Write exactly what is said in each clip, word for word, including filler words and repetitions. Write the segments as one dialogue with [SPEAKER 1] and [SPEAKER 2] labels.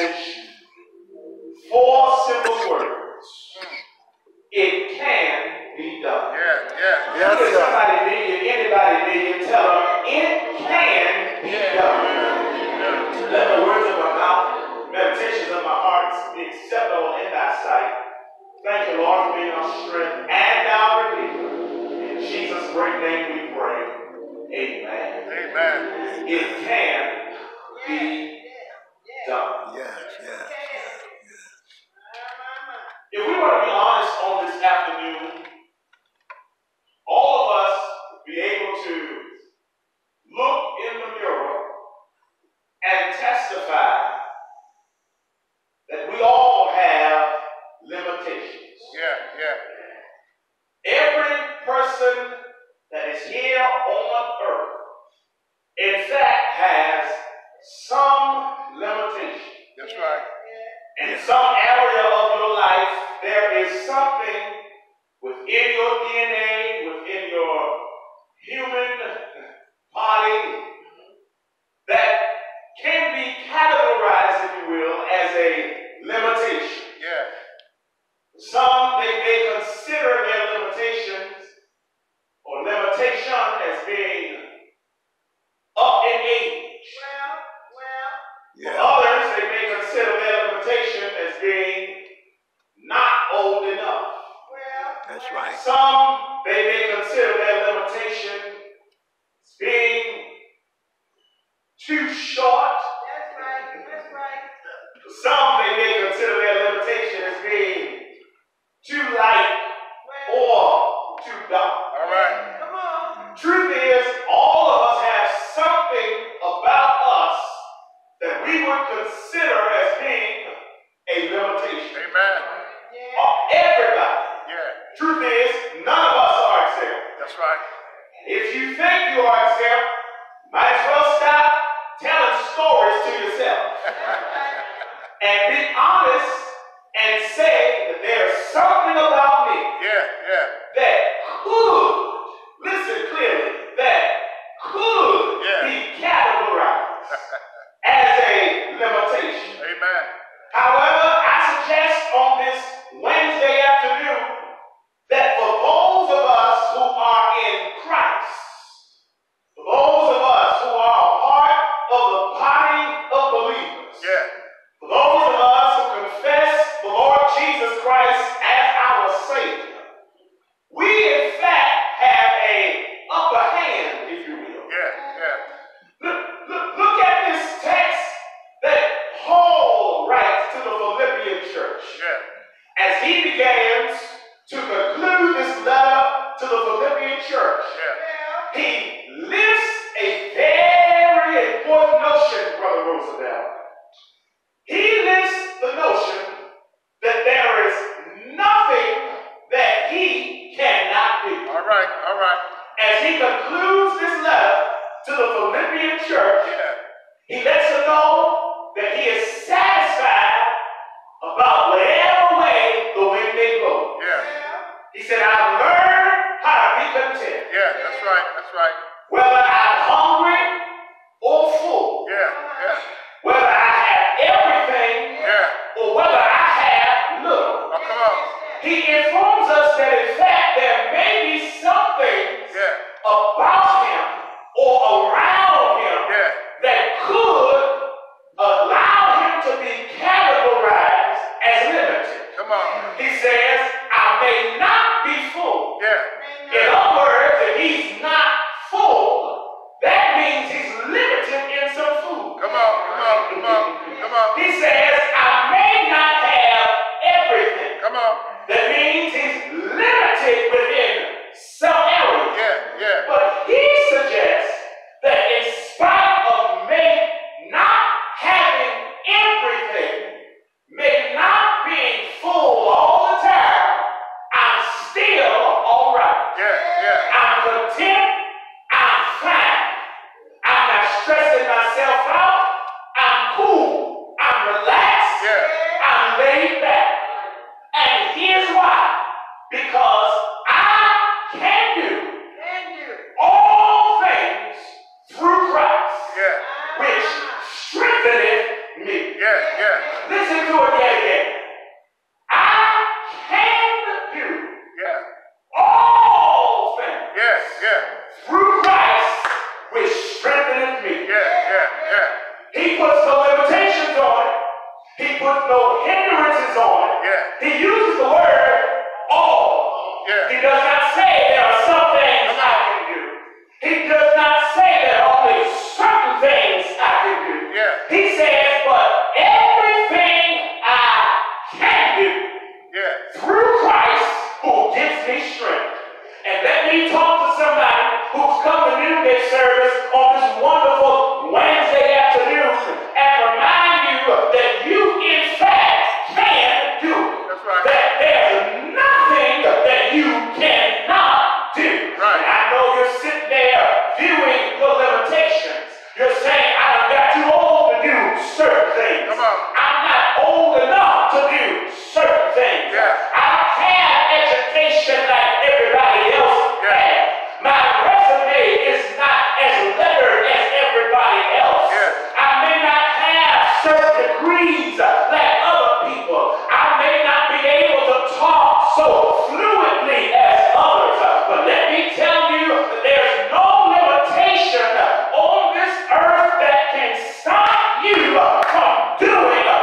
[SPEAKER 1] message, four simple words. It can be done.
[SPEAKER 2] Yeah, yeah.
[SPEAKER 1] Yes, sir. Somebody need you, anybody need you, tell them it can be done. Yeah. Let the words of my mouth, meditations of my heart be acceptable in thy sight. Thank you, Lord, for being our strength and our redeemer. In Jesus' great name we pray. Amen.
[SPEAKER 2] Amen.
[SPEAKER 1] It can be done.
[SPEAKER 2] Yes, yes.
[SPEAKER 1] If we were to be honest on this afternoon, all of us would be able to look in the mirror and testify that we all have limitations.
[SPEAKER 2] Yeah, yeah.
[SPEAKER 1] Every person that is here on earth, in fact, has some limitation.
[SPEAKER 2] That's right.
[SPEAKER 1] In some area of your life, there is something within your D N A, within your human body, that can be categorized, if you will, as a limitation.
[SPEAKER 2] Yeah.
[SPEAKER 1] Some, they may consider their limitations or limitation as being up in age.
[SPEAKER 3] Well, well.
[SPEAKER 1] Yeah. For others, they may consider their limitation as being not old enough.
[SPEAKER 3] Well,
[SPEAKER 2] that's right.
[SPEAKER 1] Some, they may consider their limitation as being too short.
[SPEAKER 3] That's right, that's right.
[SPEAKER 1] Some, they may consider their limitation as being too light or too dark.
[SPEAKER 2] All right.
[SPEAKER 3] Come on.
[SPEAKER 1] Truth is, all of us have something about us that we would consider as being a limitation.
[SPEAKER 2] Amen.
[SPEAKER 3] Yeah.
[SPEAKER 1] Uh, everybody.
[SPEAKER 2] Yeah.
[SPEAKER 1] Truth is, none of us are exempt.
[SPEAKER 2] That's right.
[SPEAKER 1] If you think you are exempt, might as well stop telling stories to yourself. And be honest and say that there's something about me
[SPEAKER 2] Yeah, yeah.
[SPEAKER 1] that could, listen clearly, that could
[SPEAKER 2] Yeah.
[SPEAKER 1] be categorized as a limitation.
[SPEAKER 2] Amen.
[SPEAKER 1] However, I suggest on this Wednesday afternoon that for those of us who are in Christ, for those of us who are a part of the body of believers,
[SPEAKER 2] Yeah.
[SPEAKER 1] for those of us who confess the Lord Jesus Christ as our Savior, we in fact have a upper hand, if you will.
[SPEAKER 2] Yeah, yeah.
[SPEAKER 1] Look, look, look at this text that Paul writes to the Philippian church.
[SPEAKER 2] Yeah.
[SPEAKER 1] As he begins to conclude this letter to the Philippian church,
[SPEAKER 2] Yeah.
[SPEAKER 1] he lifts a very important notion, Brother Roosevelt. He lifts the notion that there is nothing that he cannot do.
[SPEAKER 2] All right, all right.
[SPEAKER 1] As he concludes this letter to the Philippian church,
[SPEAKER 2] Yeah.
[SPEAKER 1] he lets them know that he is satisfied about whatever way the wind may blow.
[SPEAKER 2] Yeah.
[SPEAKER 1] He said, I've learned how to be content.
[SPEAKER 2] Yeah, that's right, that's right.
[SPEAKER 1] Whether I'm hungry or full.
[SPEAKER 2] Yeah, yeah.
[SPEAKER 1] Whether I have everything
[SPEAKER 2] Yeah.
[SPEAKER 1] or whether I have little.
[SPEAKER 2] Oh, come on.
[SPEAKER 1] He informs us that in fact there may be some things
[SPEAKER 2] Yeah.
[SPEAKER 1] about him or around him
[SPEAKER 2] Yeah.
[SPEAKER 1] that could allow him to be categorized as limited.
[SPEAKER 2] Come on.
[SPEAKER 1] He says, I may not be full.
[SPEAKER 2] Yeah.
[SPEAKER 1] In other words, if he's not full, that means he's limited in some food.
[SPEAKER 2] Come on, come on, come on, come on.
[SPEAKER 1] He says, I may not have everything.
[SPEAKER 2] Come on.
[SPEAKER 1] That means he's limited within some areas.
[SPEAKER 2] Yeah, yeah.
[SPEAKER 1] But he suggests that in spite of me not having everything, me not being full all the time, I'm still all right.
[SPEAKER 2] Yeah, yeah.
[SPEAKER 1] I'm content. I'm fine. I'm not stressing myself out. I'm cool. I'm relaxed.
[SPEAKER 2] Yeah.
[SPEAKER 1] I'm laid back. And here's why. Because I can do
[SPEAKER 3] Can you?
[SPEAKER 1] all things through Christ,
[SPEAKER 2] Yeah.
[SPEAKER 1] which strengtheneth me.
[SPEAKER 2] Yeah, yeah.
[SPEAKER 1] He puts no limitations on it. He puts no hindrances on it.
[SPEAKER 2] Yeah.
[SPEAKER 1] He uses the word all.
[SPEAKER 2] Yeah.
[SPEAKER 1] He does not say there are some things I can do. He does not say there are only certain things I can do.
[SPEAKER 2] Yeah.
[SPEAKER 1] He says, but everything I can do
[SPEAKER 2] Yeah.
[SPEAKER 1] through Christ who gives me strength. And let me talk to somebody who's come to noonday service on this wonderful Wednesday afternoon and remind you that you in fact can do it.
[SPEAKER 2] That's right.
[SPEAKER 1] That there's nothing that you cannot do.
[SPEAKER 2] Right.
[SPEAKER 1] And I know you're sitting there viewing the limitations. You're saying, I done got too old to do certain things.
[SPEAKER 2] Come on.
[SPEAKER 1] I'm not old enough to do certain things.
[SPEAKER 2] Yeah.
[SPEAKER 1] I don't have education like everybody else
[SPEAKER 2] Yeah.
[SPEAKER 1] has. My resume is not as lettered as everybody else.
[SPEAKER 2] Yeah.
[SPEAKER 1] I may not have certain degrees like other people. I may not be able to talk so fluently as others. But let me tell you that there's no limitation on this earth that can stop you from doing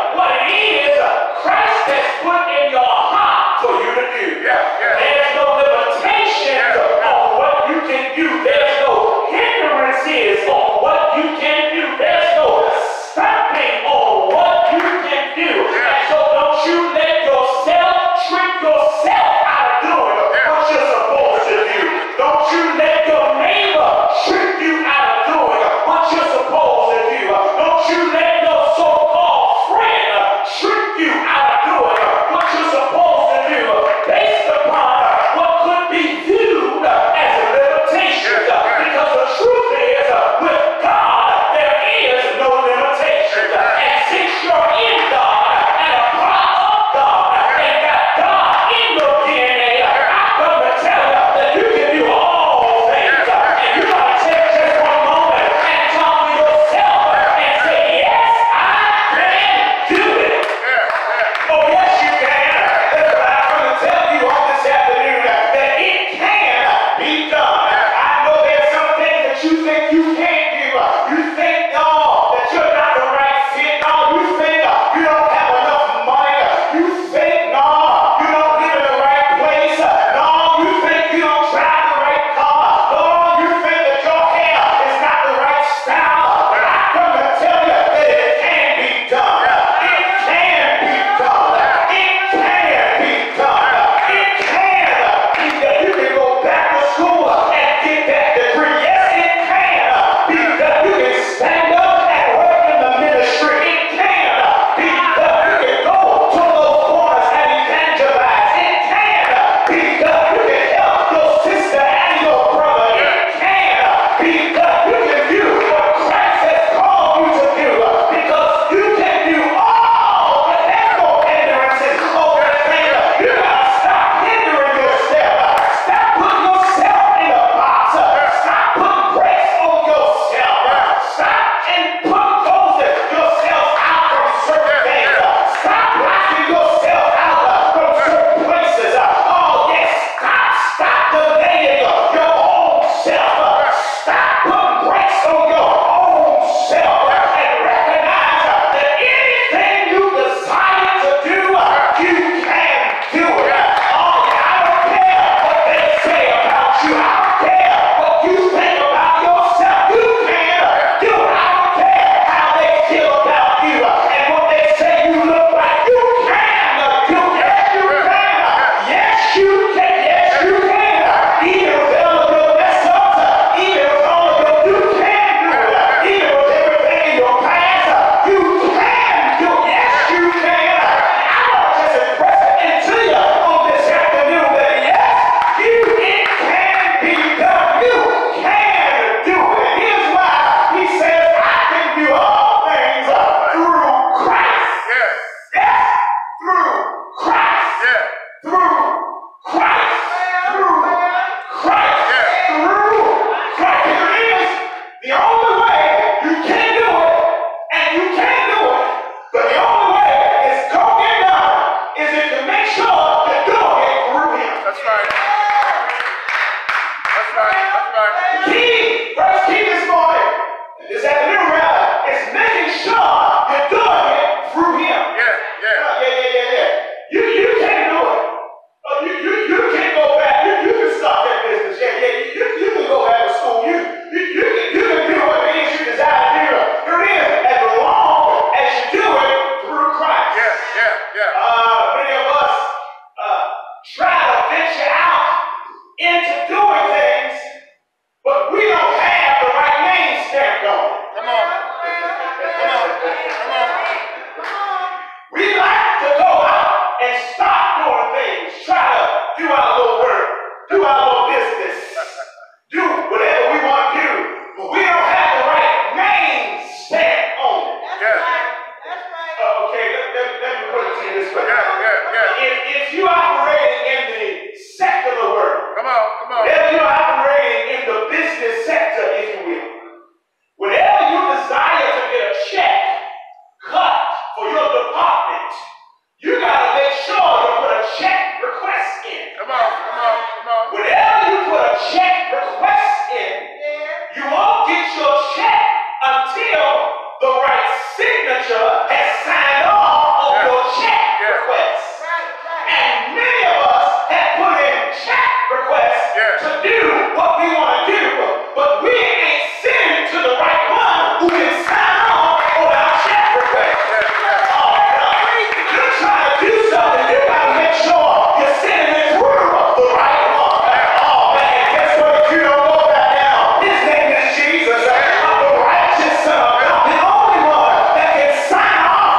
[SPEAKER 2] yeah.
[SPEAKER 1] Uh, yeah, yeah, yeah, yeah. You, you can't do it. Uh, you, you, you can't go back. You, you can stop that business. Yeah, yeah. You, you, you can go back to school. You, you, you, can, you can do what it is you desire to do. Here it is, as long as you do it through Christ.
[SPEAKER 2] Yeah, yeah, yeah.
[SPEAKER 1] Uh, many of us uh, try to venture out into doing things, but we don't have the right name stamped on it.
[SPEAKER 2] Come on. Come on. Come on.
[SPEAKER 1] We like to go out and start doing things, try to do our little work, do our little business, do whatever we want to do, but we don't have the right name stamp on it.
[SPEAKER 3] That's
[SPEAKER 2] Yeah.
[SPEAKER 3] right. That's right.
[SPEAKER 1] Uh, okay, let, let, let me put it to you this way.
[SPEAKER 2] Yeah, yeah, yeah.
[SPEAKER 1] If, if you operate in the secular world,
[SPEAKER 2] Come on, come on.
[SPEAKER 1] whenever you're operating in the business sector, if you will, whenever you desire to get a check cut for your department, you got to make sure you put a check request in.
[SPEAKER 2] Come on, come on, come on.
[SPEAKER 1] Whenever you put a check request in,
[SPEAKER 3] Yeah.
[SPEAKER 1] you won't get your check until the right signature has signed off on
[SPEAKER 2] Yeah.
[SPEAKER 1] your check
[SPEAKER 2] Yeah.
[SPEAKER 1] request.
[SPEAKER 3] Right, right.
[SPEAKER 1] And many of us have put in check requests
[SPEAKER 2] Yeah.
[SPEAKER 1] to do what we want to do, but we ain't sending to the right one who can sign off on our check request.
[SPEAKER 2] Yeah, yeah.
[SPEAKER 1] Oh, God. If you're trying to do something, you got to make sure you're sending it through the right one. Oh, man, guess what? If you don't know that now, his name is Jesus. I'm the righteous Son of God, the only one that can sign off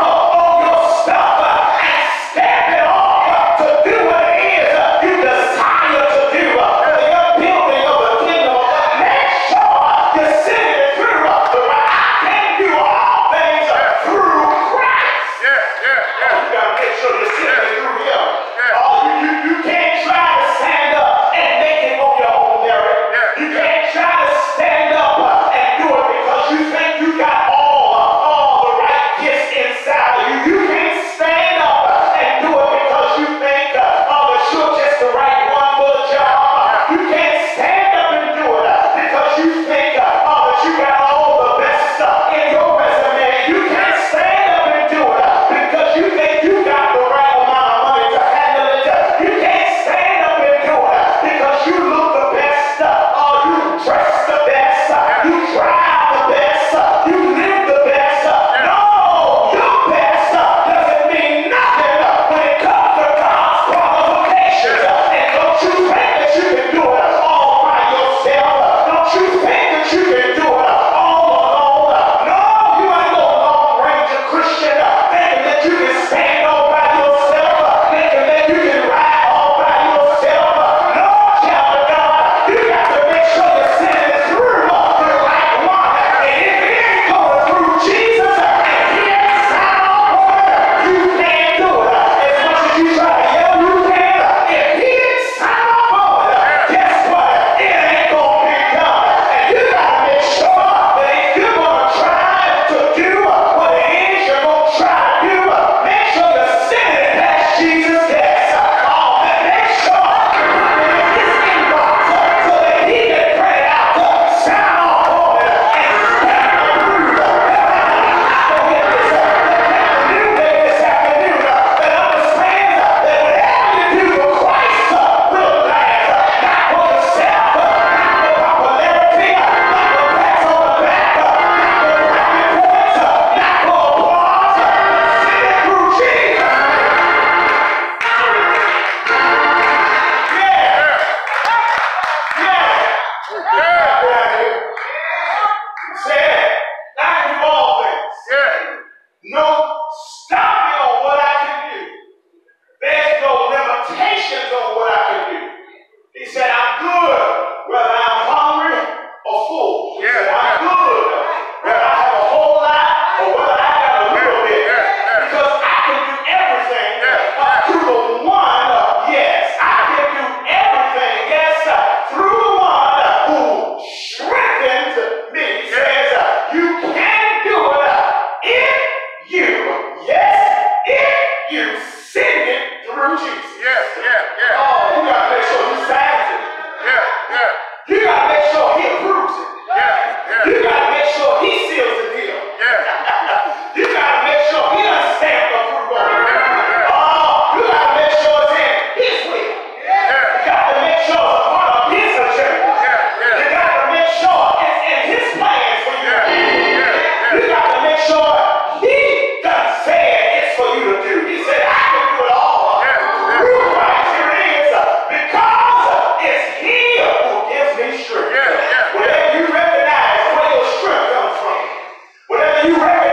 [SPEAKER 1] Now you recognize